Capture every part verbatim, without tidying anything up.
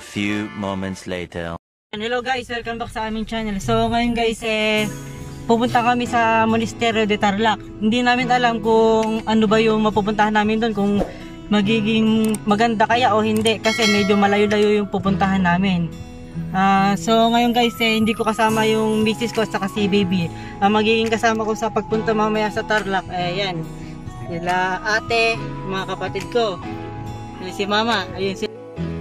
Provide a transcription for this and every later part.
few moments later. Hello guys, welcome back sa aming channel. So ngayon guys, eh, pupunta kami sa Monasterio de Tarlac. Hindi namin alam kung ano ba yung mapupuntahan namin doon, kung magiging maganda kaya o hindi, kasi medyo malayo-layo yung pupuntahan namin. Uh, so ngayon guys, eh, hindi ko kasama yung misis ko at saka si baby. Uh, magiging kasama ko sa pagpunta mamaya sa Tarlac, eh yan, sila ate, mga kapatid ko, si mama, ayun si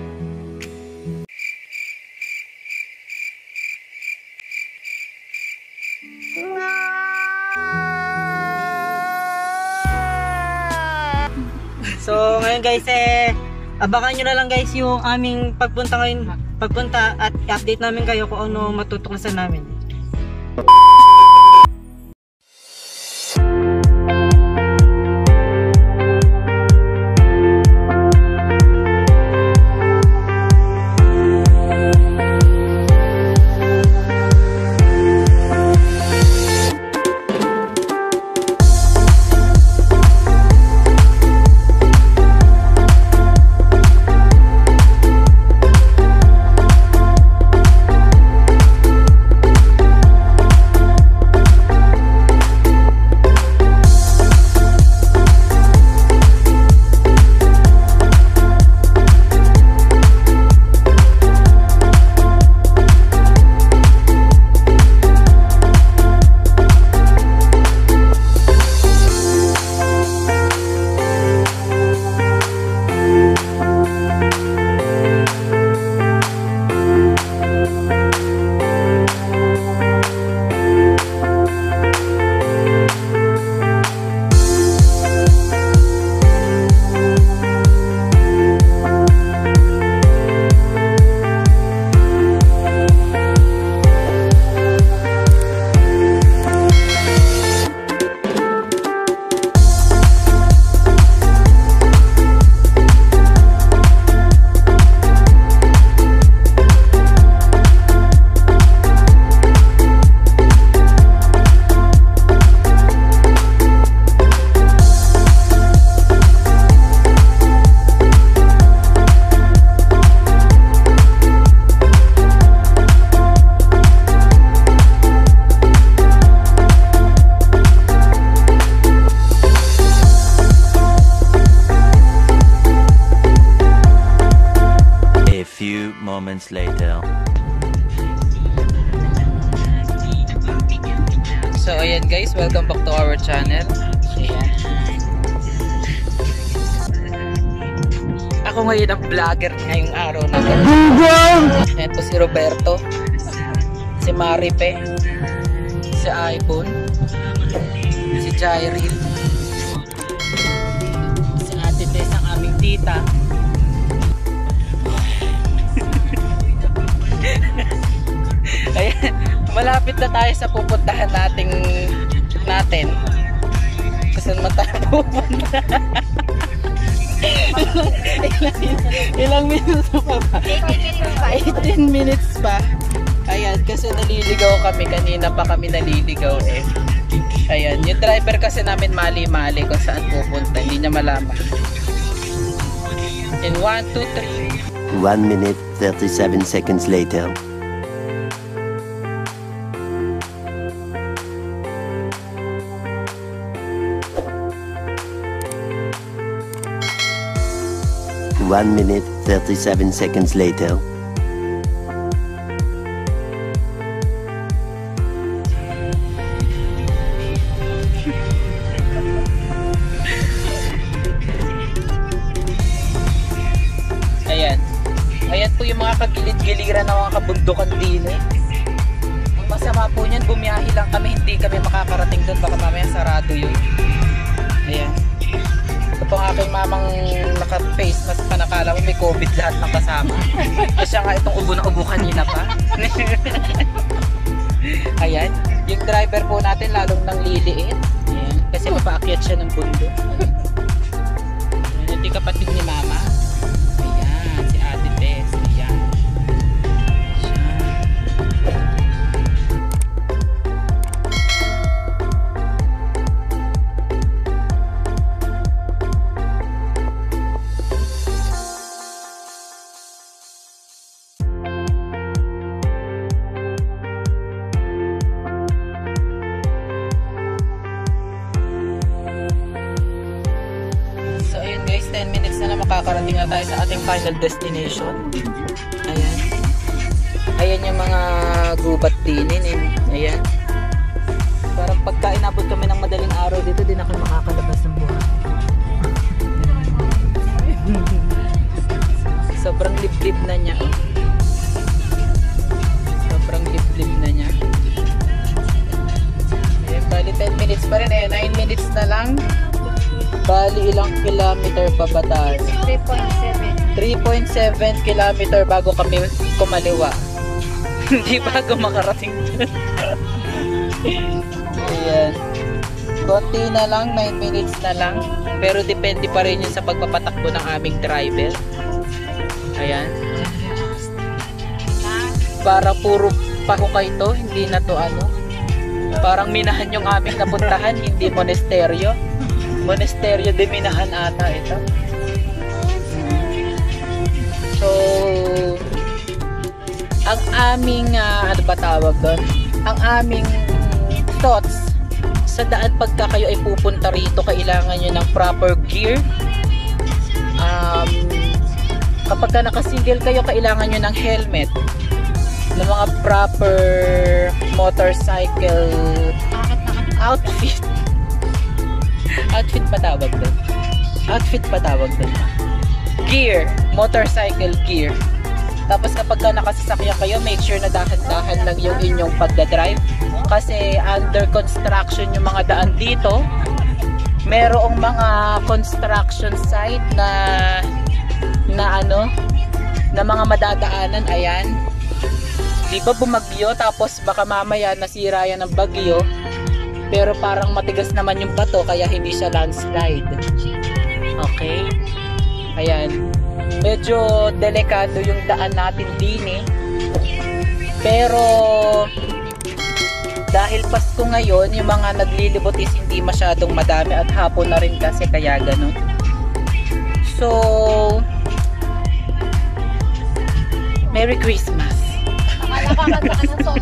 So ngayon guys, eh, abangan nyo na lang guys yung aming pagpunta ngayon, pagpunta at update namin kayo kung ano matutuklasan namin. Moments later. So ayan guys, welcome back to our channel. Ayan. Ako ngayon ang vlogger ngayong araw na to. Ayan po si Roberto, si Maripe, si Ibon, si Jairil, si Ate Tess, ang aming tita. Ayan, malapit na tayo sa pupuntahan nating natin. Kasi naman tayo pupunta. ilang, ilang minutes pa ba? eighteen minutes pa. Ayan, kasi naliligaw kami. Kanina pa kami naliligaw eh. Ayan, yung driver kasi namin mali-mali kung saan pupunta. Hindi niya malaman. In one, two, three. one minute, thirty-seven seconds later. one minute, thirty-seven seconds later. Ayan. Ayan po yung mga kagilid-giliran ng mga kabundukan din eh. Ang masama po niyan, bumiyahe lang kami, hindi kami makakarating doon, baka mamaya sarado yun. Ayan. Ito po ang aking mamang naka-face mask pa, nakala mo may COVID lahat ng kasama. Kasi nga itong ubo na ubo kanina pa. Ayan, yung driver po natin lalong nang liliit. Ayan, kasi mapaakyat siya ng bundok. Ayan, ito yung kapatid ni mama. Ayan, si Ate Tess. Ayan. tayo sa ating final destination. Ayan. Ayan yung mga gubat dinin. Eh. Ayan. Parang pagka inabot kami ng madaling araw dito, di na kami makakalabas ng buhay. Sobrang liblib na niya. Sobrang liblib na niya. Ayan, bali ten minutes pa rin. Eh, nine minutes na lang. Bali ilang kilometer pa ba tayo? three point seven. three point seven kilometer bago kami kumaliwa. Hindi bago makarating dun. Ayan. Konti na lang, nine minutes na lang. Pero depende pa rin yun sa pagpapatakbo ng aming driver. Ayan. Para puro pahukay to, hindi na to ano. Parang minahan yung aming napuntahan, hindi monasteryo. Monasteryo de minahan ata ito. So, ang aming, uh, ano ba tawag doon? Ang aming thoughts sa daan pagka kayo ay pupunta rito, kailangan nyo ng proper gear. Um, kapag ka nakasingle kayo, kailangan nyo ng helmet, ng mga proper motorcycle outfit. Outfit pa tawag doon. Outfit pa tawag doon. Gear. Motorcycle gear. Tapos kapag ka nakasasakyan kayo, make sure na dahan-dahan lang yung inyong pagdadrive. Kasi under construction yung mga daan dito. Merong mga construction site na na ano, na mga madadaanan. Ayan. Di ba bumagyo, tapos baka mamaya nasira yan ng bagyo. Pero parang matigas naman yung bato, kaya hindi siya landslide. Okay? Ayan. Medyo delikado yung daan natin din eh. Pero dahil Pasko ngayon, yung mga naglilibot is hindi masyadong madami at hapon na rin kasi, kaya ganun. So, Merry Christmas! Nakakanta ka ng song.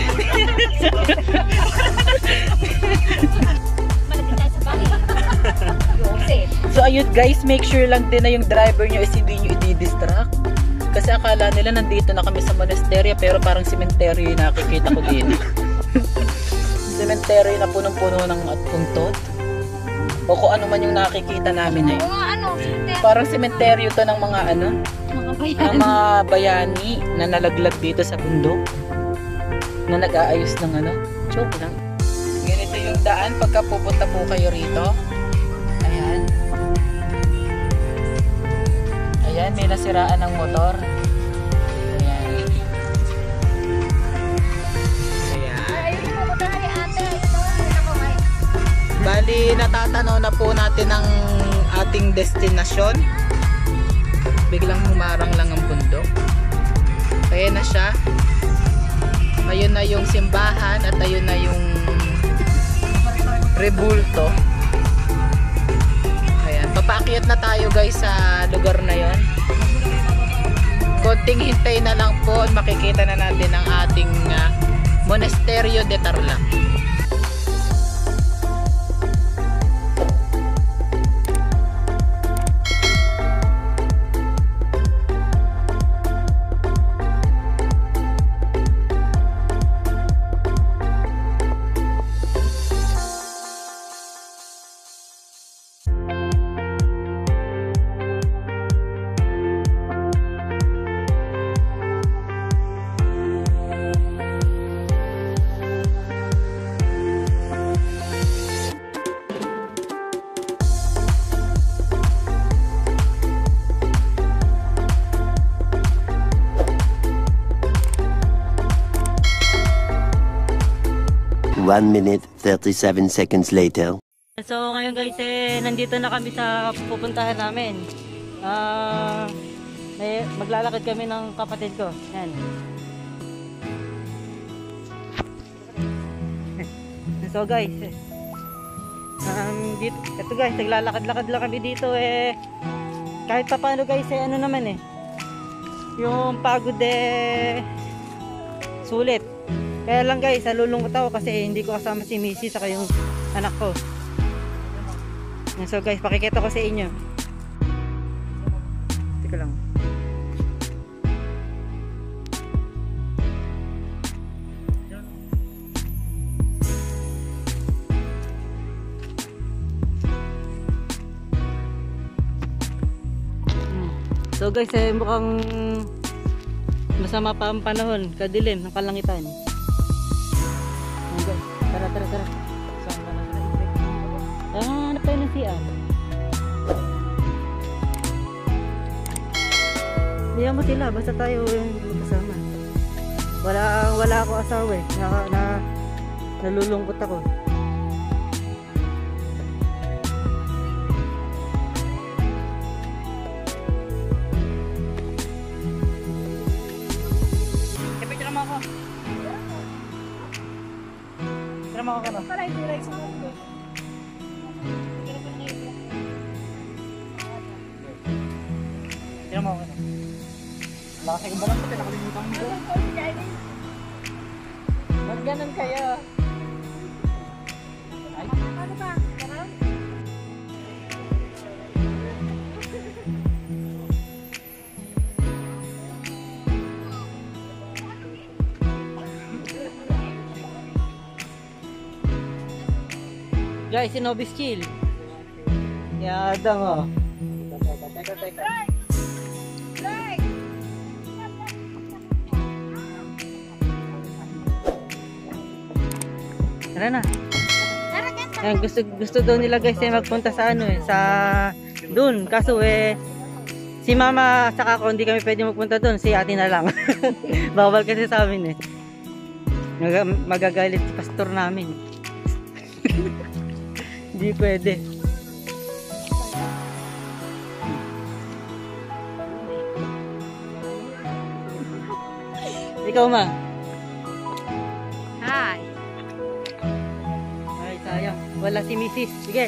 Malapit tayo sa bahay. So ayun guys, make sure lang din na yung driver nyo is hindi nyo i-distract. Kasi akala nila nandito na kami sa monasteryo, pero parang sementeryo yung nakikita ko din. Sementeryo na punong-puno ng at puntot. O kung ano man yung nakikita namin eh. Oo, ano, Parang sementeryo to ng mga ano, mga bayan. ng mga bayani na nalaglag dito sa bundok, na nag-aayos ng ano, joke lang. Ganito yung daan pagka pupunta po kayo rito. Ayan. Ayan, may nasiraan ng motor. Ayan. Ayan. Ayun yung pupuntahan ni ate. Ayun ako ay. Bali, natatanaw na po natin ang ating destinasyon. Biglang humarang lang ang bundok. Ayan na siya. Ayun na yung simbahan at ayun na yung rebulto. Ayan, papaakyat na tayo guys sa lugar na yon. Konting hintay na lang po at makikita na natin ang ating uh, Monasterio de Tarlac. one minute, thirty-seven seconds later. So ngayon guys, eh, nandito na kami sa pupuntahan namin. Ah, uh, maglalakad kami ng kapatid ko. Yan. So guys, um, dito, ito guys, naglalakad-lakad lang kami dito eh. Kahit pa paano guys, eh, ano naman eh. Yung pagod eh, sulit. Kaya lang guys, nalulungkot ako kasi hindi ko kasama si Missy saka yung anak ko. So guys, pakikita ko sa inyo. ko lang. So guys, eh, mukhang masama pa ang panahon, kadilim ng kalangitan. Guys, tara tara tara. Saan ba na sila? Ah, ano tayo ng C R? Diyan mo sila, basta tayo yung magkasama. Wala, wala ako asawa eh. Na, na, nalulungkot ako. Tira mo ako ka na. Tira mo ako ka na. Lakas ko ba lang ito? Nakalimutan mo. Ba't ganun kayo? Ay? Ano ba? Ganun? Guys, si Nobis chill. Yadang oh. Teka, teka. Tara na. Ayan, gusto gusto daw nila guys eh magpunta sa ano eh, sa dun. Kaso eh si mama saka ako hindi kami pwede magpunta dun, si ate na lang. Bawal kasi sa amin eh. Mag magagalit si pastor namin. Hindi pwede. Ikaw ma. Hi. Ay sayang, wala si Missus Sige.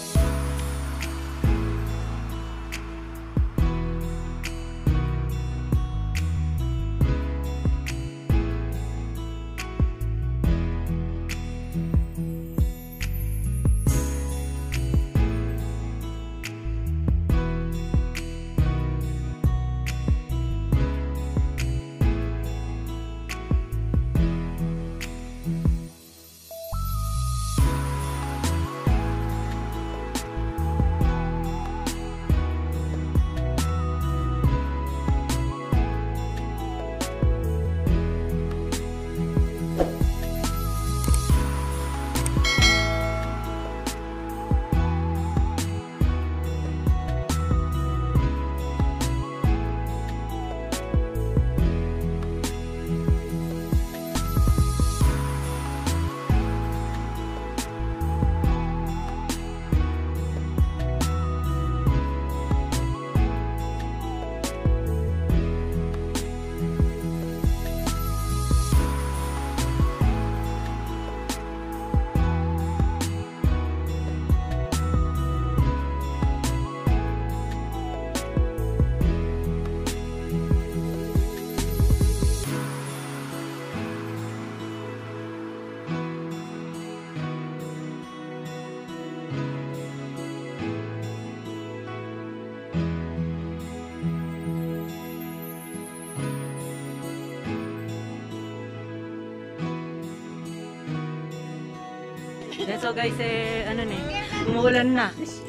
So guys, eh, ano na eh, umuulan na.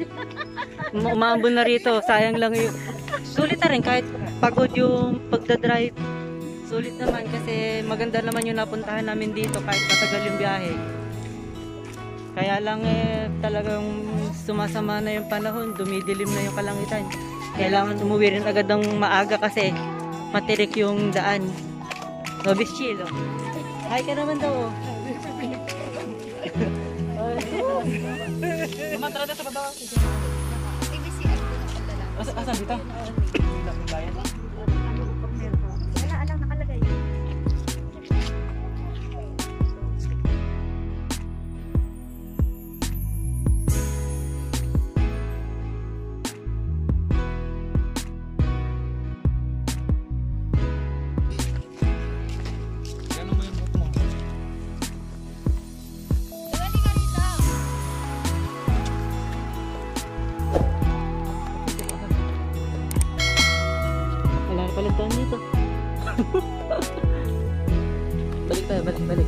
Um Umaambon na rito, sayang lang yung... Sulit na rin kahit pagod yung pagdadrive. Sulit naman kasi maganda naman yung napuntahan namin dito kahit matagal yung biyahe. Kaya lang eh, talagang sumasama na yung panahon, dumidilim na yung kalangitan. Kailangan umuwi rin agad ng maaga kasi matirik yung daan. Nobis chill, oh. Hi ka naman daw, oh. Mama, tara dito sa baba. A B C R ko na pala. Asa, asan dito? Wala alang nakalagay. Balik tayo dito. Balik tayo, balik, balik.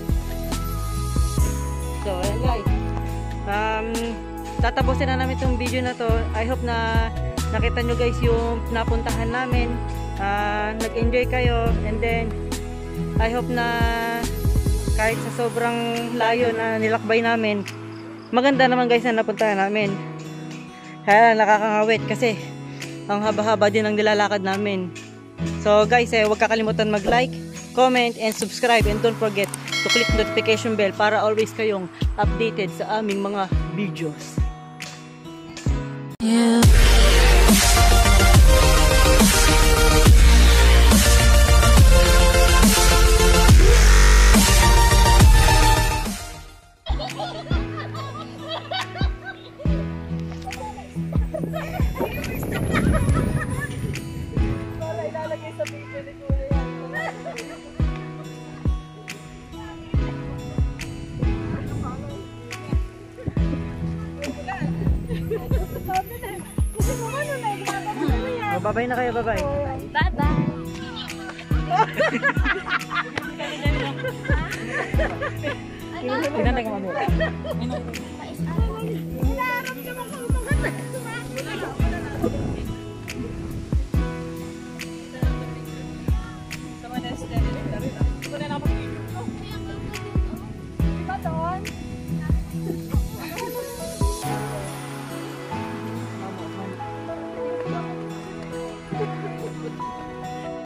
So, ayan guys. Um, tatapusin na namin itong video na to. I hope na nakita nyo guys yung napuntahan namin. Uh, nag-enjoy kayo. And then, I hope na kahit sa sobrang layo na nilakbay namin, maganda naman guys na napuntahan namin. Kaya nakakangawit kasi ang haba-haba din ang nilalakad namin. So guys, eh, huwag kakalimutan mag-like, comment, and subscribe. And don't forget to click notification bell para always kayong updated sa aming mga videos. Yeah. Oh, bye-bye na kayo, bye-bye. Bye-bye. Pinanay ka mamaya. Inaarap naman